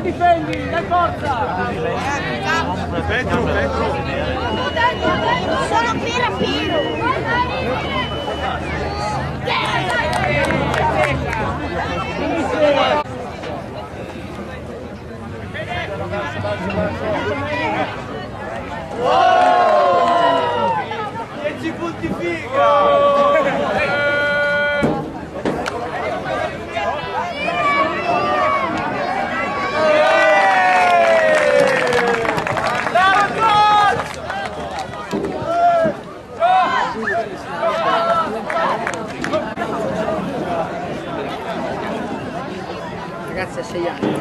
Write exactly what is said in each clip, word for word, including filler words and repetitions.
difendi, dai forza! Petro, Petro! Sono qui rapino! dieci punti figa! Ragazzi a sei anni.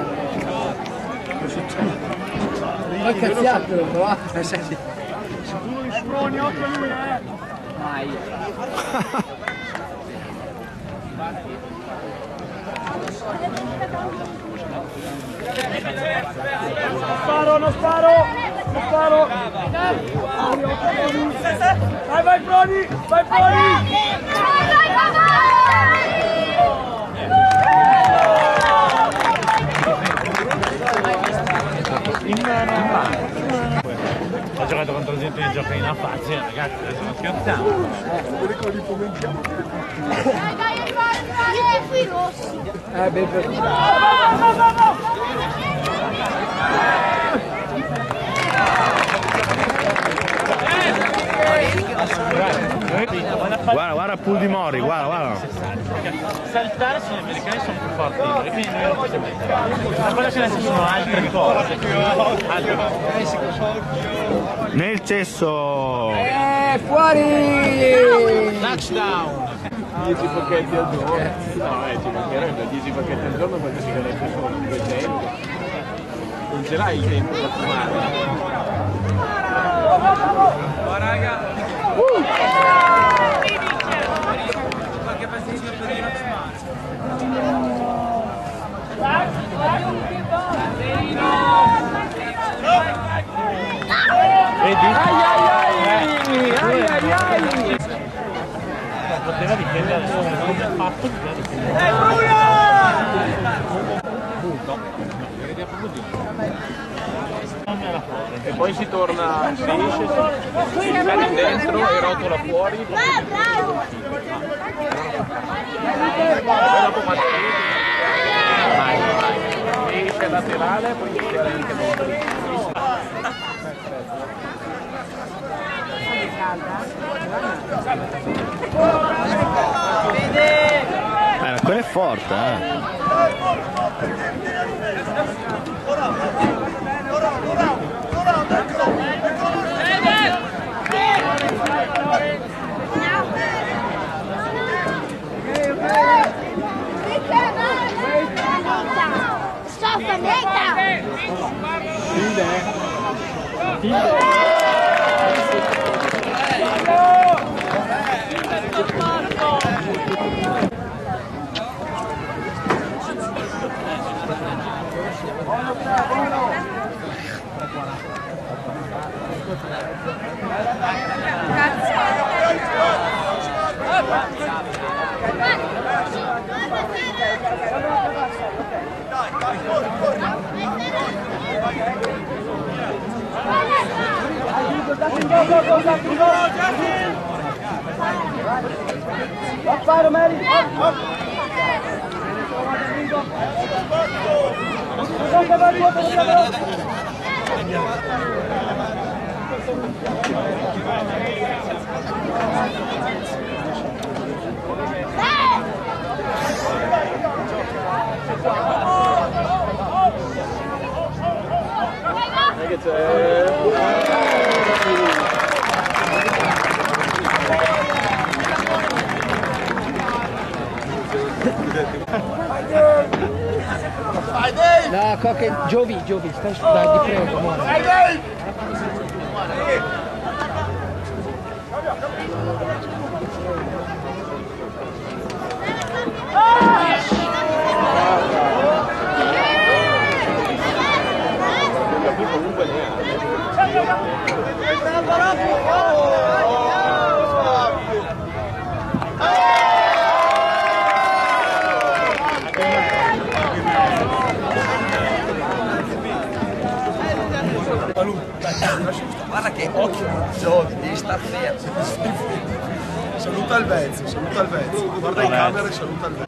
Poi cazziato, va? Senti. Sproni, occhio a lui, eh! Mai. Non sparo, non sparo! Non sparo! Vai, vai Proni! Vai Proni! Ho giocato contro gente che gioca in affaccia, ragazzi, adesso non scherziamo. Dai, dai, vai, qui rossi! Eh, ben per Guarda, guarda Pool di Mori, guarda, guarda. Saltare sugli americani sono più forti, quindi noi non possiamo mettere. Ma poi ce ne sono altre cose. Nel cesso! Eh, fuori! Touchdown! dieci pacchetti al giorno. No, eh, ci mancherebbe dieci pacchetti al giorno perché si vedrebbe solo duecento. Non ce l'hai il tempo per fumare. Oh, raga! Qualche pasticcio per dire Vedi? Ai ai ai! Ai ai ai! Poteva difendere solo come ha fatto di Eh, Bruno! No, vedi proprio di. E poi si torna, si esce, si sale dentro e rotola fuori. Bravo! Poi dopo mantiene. Vai, vai. Esce laterale, poi esce anche dentro. Eh, quello è forte, eh. Stoffa netta! Up, fire, Mary! Up, up! Che c'è? La coca Giovi, Giovi, stai dai, ti prego, amore. Comunque neanche. Guarda che occhio, Giove, devi star fermo. Saluta il Vezzo, saluta il Vezzo. Guarda in camera e saluta il Vezzo.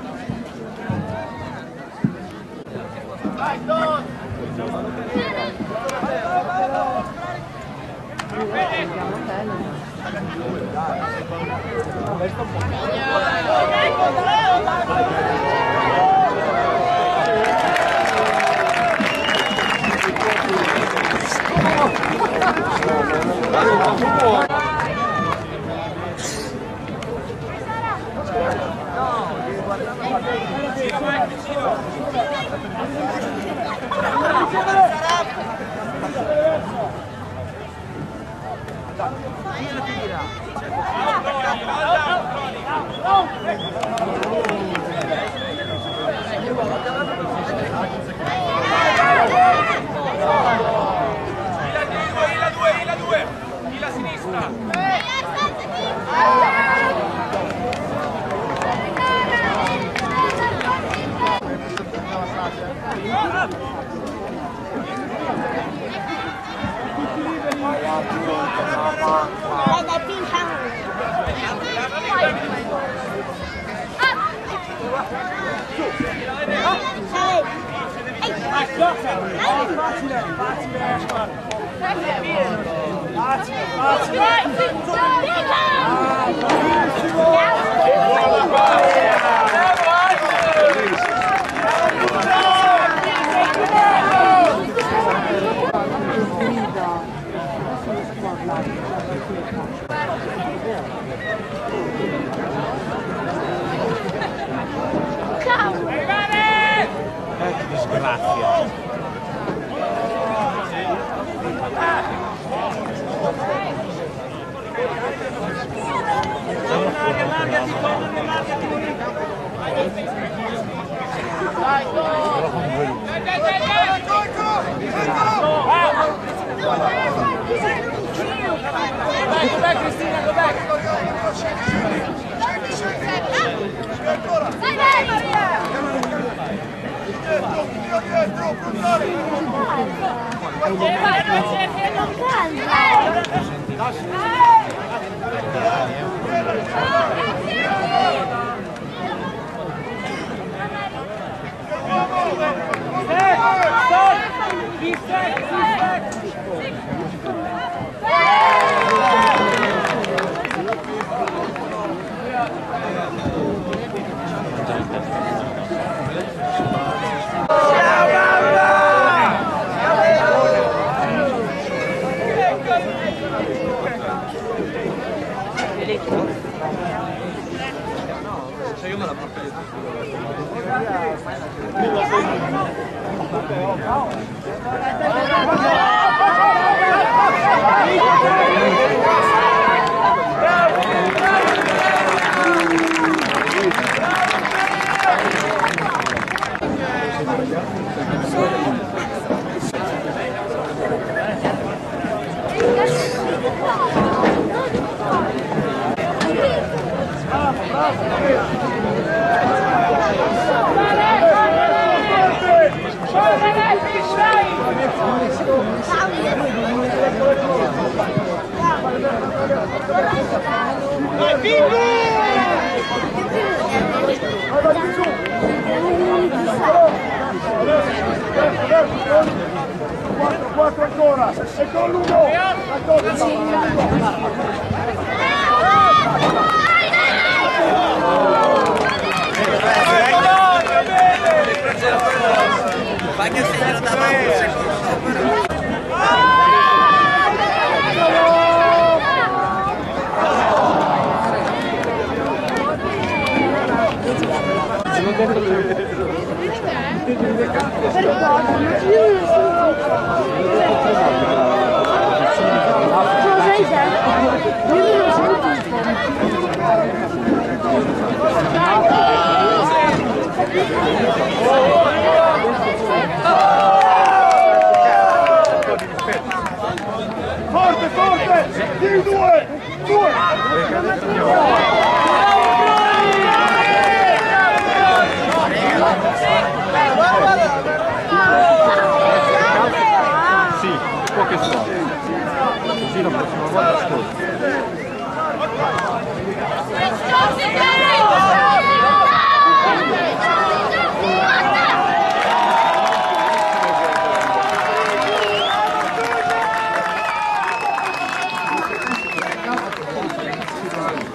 quattro ancora, e con l'uno, fai che segnalo davanti un secondo. Forte, forte! Di due! Due! Sì, può che sia.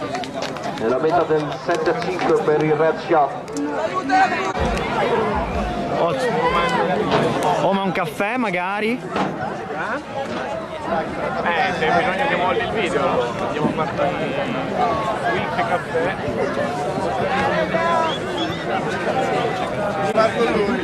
nella meta del sette a cinque per il red shot. Oh, ma un caffè magari? Eh, se hai bisogno che molli il video, andiamo a farti Wilk caffè. Guardo lui.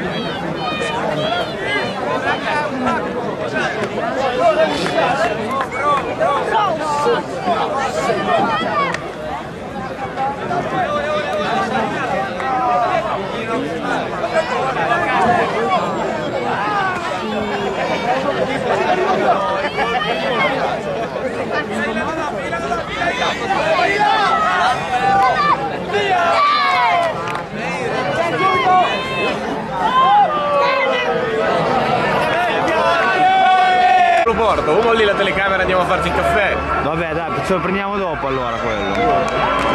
Lo porto, o molli la telecamera e andiamo a farci il caffè. Vabbè dai, ce lo prendiamo dopo allora quello.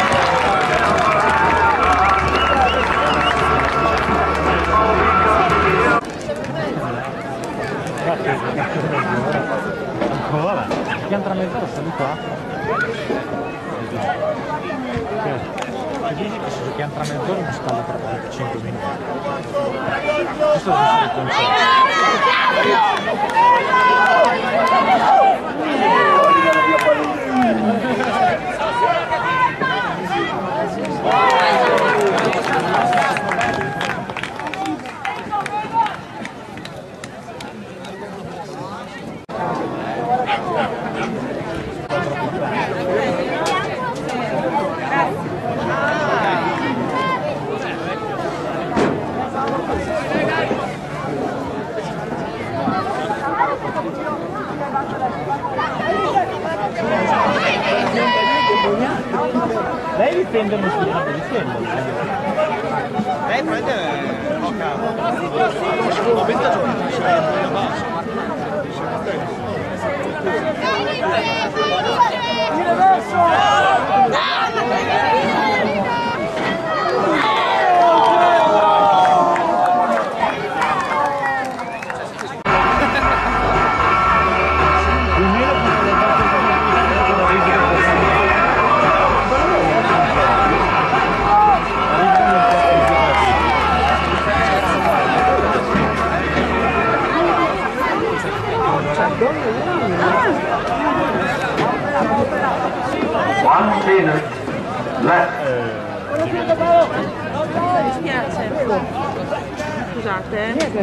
Vabbè, pianta a mezz'ora sono qua. Che pianta a mezz'ora non scala per cinque minuti. Questo è il lei dipende molto, dipende. Lei prende poca. novanta giorni, cioè poi abbassa. One minute left. Mi dispiace. Scusate.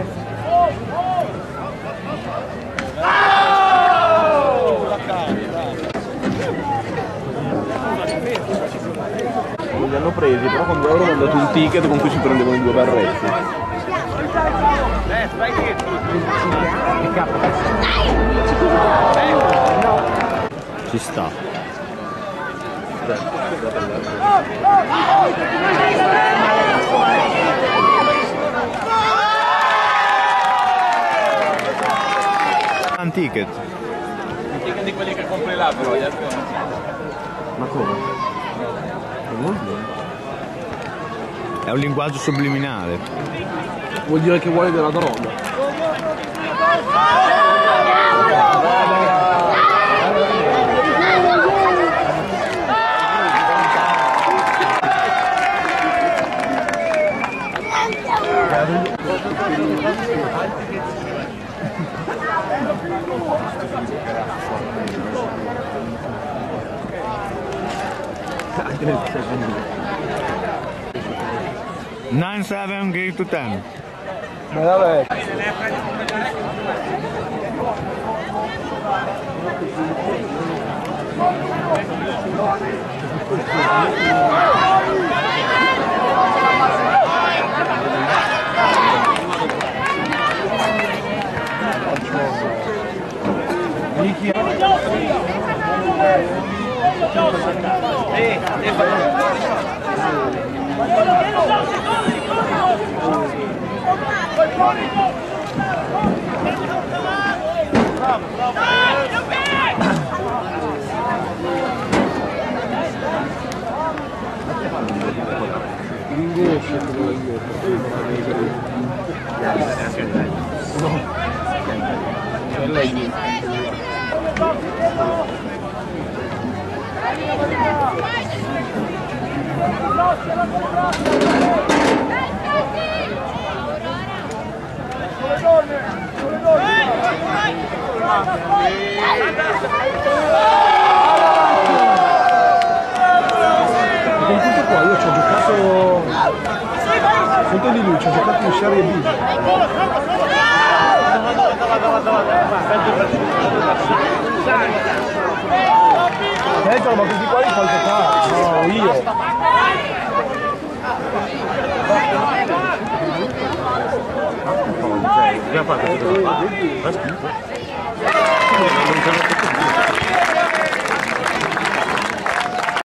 Non li hanno presi, però con due euro hanno dato un ticket con cui si prendevano i due barretti. Eh, fai che Ci sta. Un ticket. Un ticket di quelli che compri là, però gli altri non. Ma come? È un linguaggio subliminale. Vuol dire che vuole della droga. nine seven give to ten. Ma vabbè. No. Con tutto qua io ci ho giocato, conto di lui, ci ho giocato in Serie B. Pedro, ma questi qua li fai giocare, no, io. Abbiamo fatto tutto qua. Fa schifo.